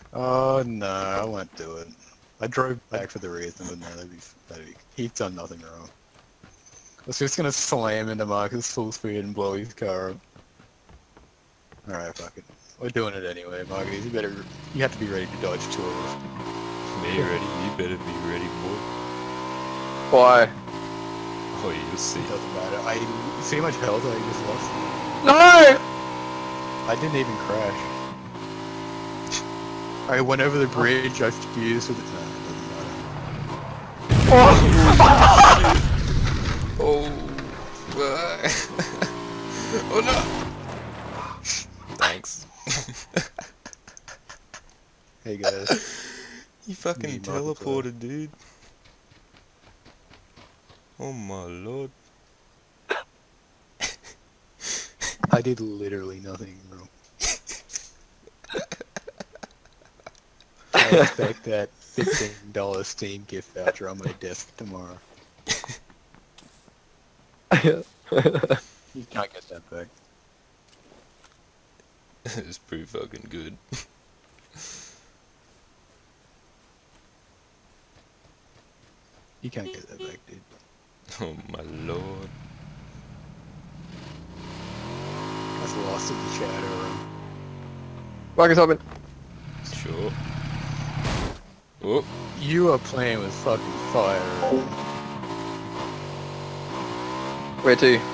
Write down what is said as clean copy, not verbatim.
Oh no, I won't do it. I drove back for the reason, but no, he's done nothing wrong. I was just gonna slam into Marcus full speed and blow his car up. Alright, fuck it. We're doing it anyway, Marcus. You have to be ready to dodge two of us. Me ready? You better be ready, boy. Why? Oh, you'll see. It doesn't matter. You see how much health I just lost? No! I didn't even crash. I went over the bridge, I fused with it. No, it doesn't matter. Oh! Oh no! Thanks. Hey guys. You fucking Me, teleported, dude. Oh my lord. I did literally nothing wrong. I expect that $15 Steam gift voucher on my desk tomorrow. You can't get that back. It's pretty fucking good. You can't get that back, dude. Oh my lord. That's lost in the shadow room. Marcus, open. Sure. Oh. You are playing with fucking fire. Where to?